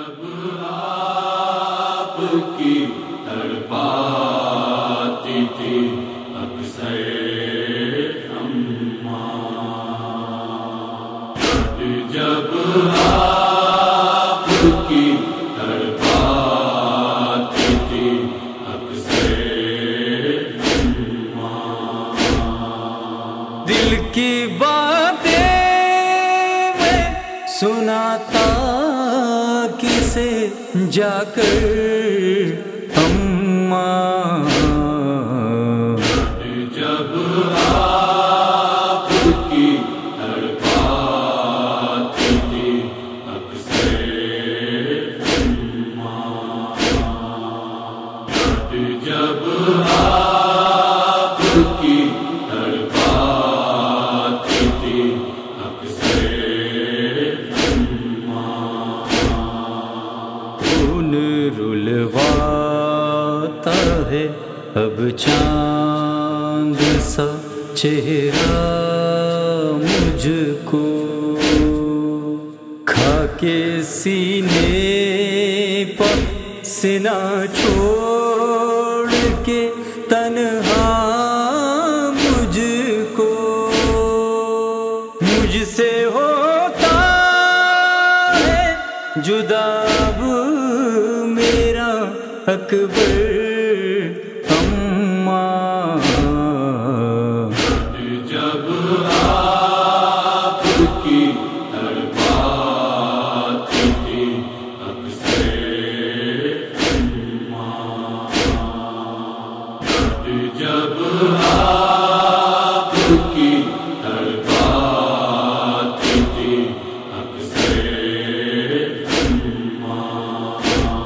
جب آپ کی تڑپاتی تھی اکثر اماں، جب آپ کی تڑپاتی تھی اکثر اماں، دل کی باتیں میں سناتا کسے جا کر اماں، جب آپ کی تڑپاتی تھی اکثر اماں، جب آپ کی تڑپاتی تھی اکثر خون رلواتا ہے اب چاند سا چہرہ مجھ کو، کھا کے سینے پر سینہ چھوڑ کے تنہا مجھ کو، مجھ سے ہوتا ہے جدا اب میرا اکبر اماں، جب آپ کی تڑپاتی تھی اکثر اماں، جب آپ کی تڑپاتی تھی اکثر اماں،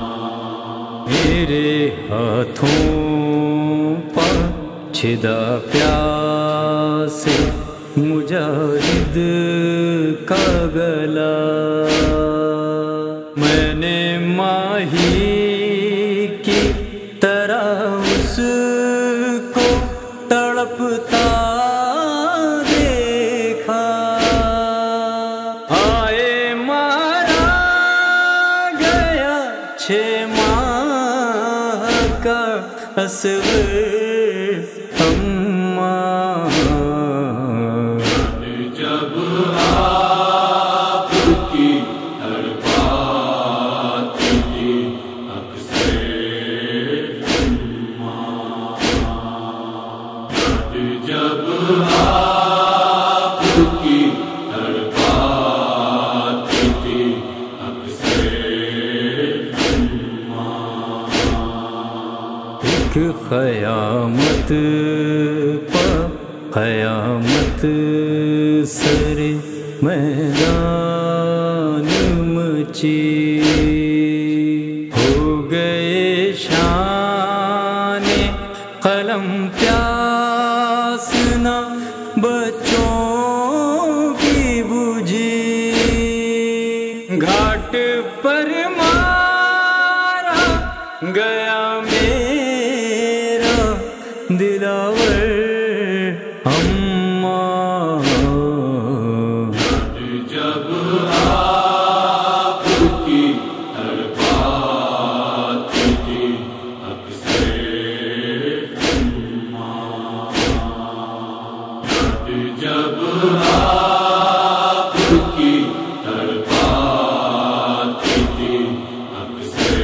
میرے ہاتھوں پر چھدا پیاس مجاہد کا گلا، میں نے ماہی کی طرح اس کو تڑپتا دیکھا، آئے مارا گیا 6 ماہ کا اصغر اماں، جب آپ کی تڑپاتی تھی اکثر اماں، جب آپ کی تڑپاتی تھی اکثر اماں، ایک قیامت پا قیامت سر میدان مچی، ہو گئے شان قلم پیاس نہ بچوں کی بجھی، گھاٹ پر مارا گیا میرا دلاور اماں، جب آپ کی تڑپاتی تھی اکثر اماں، جب آپ کی تڑپاتی تھی اکثر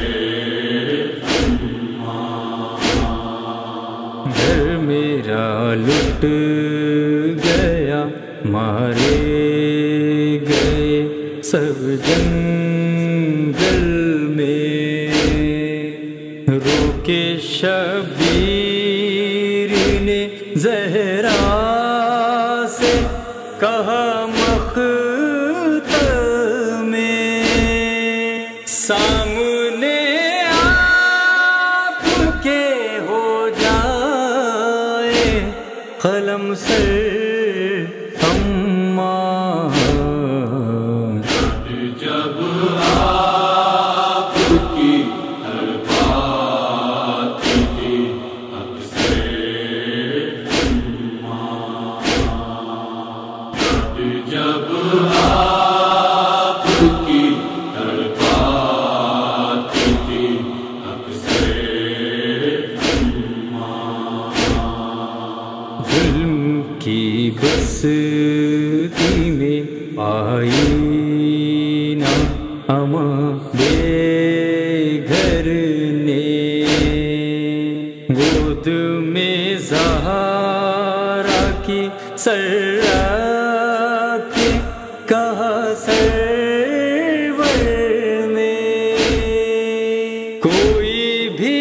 اماں، گھر میرا لٹ گیا مارے گئے سب جنگل میں، رو کے شبیر نے زہرا سے کہا مختم میں، سامنے آپ کے ہو جائے قلم سر اماں، جب آپ کی تڑپاتی تھی اکثر اماں، جب آپ کی تڑپاتی ظلم کی بستی میں آئی نا اما بے گھر نے، گود میں زہرا کی سر رکھ کے کہا سرور نے، کوئی بھی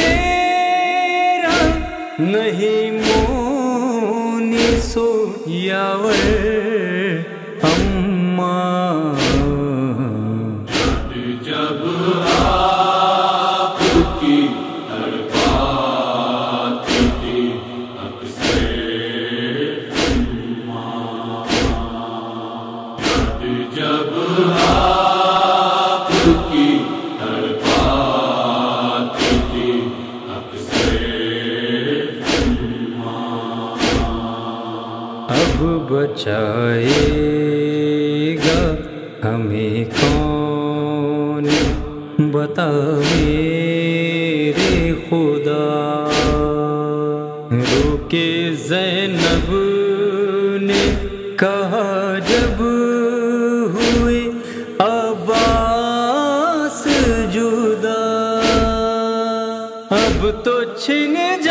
میرا نہیں مونس و یاور اماں، جب آپ کی ہر بات کی اکثر جب آپ کی ہر بات کی اکثر اب بچائے گا ہمیں کون بتا میرے خدا، روکے زینب نے کہا جب ہوئے عباس جدا، اب تو چھن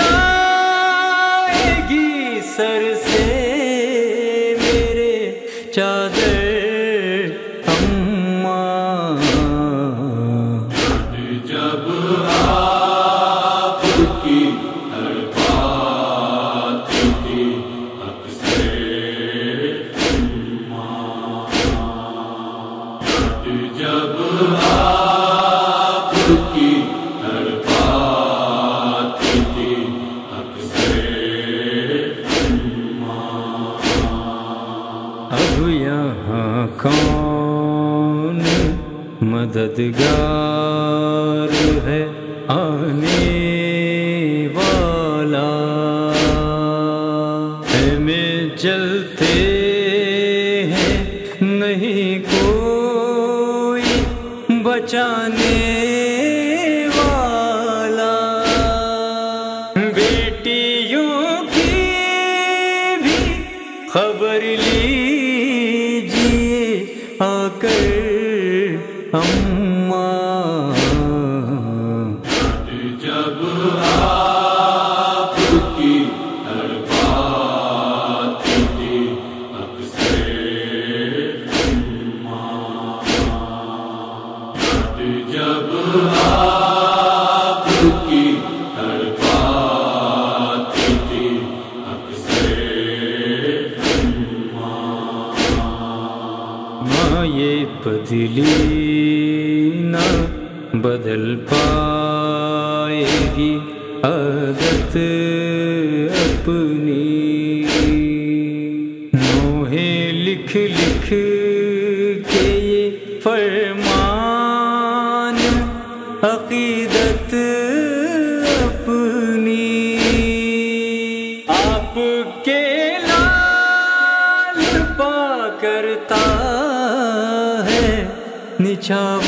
جائے گی سر سے میرے چادر اماں، جب آپ کی ہر بات کی اکثر جب آپ کی ہر بات کی اکثر اب یہاں کون مددگار ہے آنے والا، میں چلتے ہیں نہیں کوئی بچانے والا، بیٹیوں کی بھی خبر لیجیے آ کر اماں، جب آپ کی ہر بات کی اکثر جب آپ کی ہر بات کی اکثر ماں یہ بدلی نہ بدل پائے گی عادت اپنی، نوحے لکھ لکھ کے یہ فرمان عقیدت اپنی، آپ کے لال پا کرتا ہے نچھاور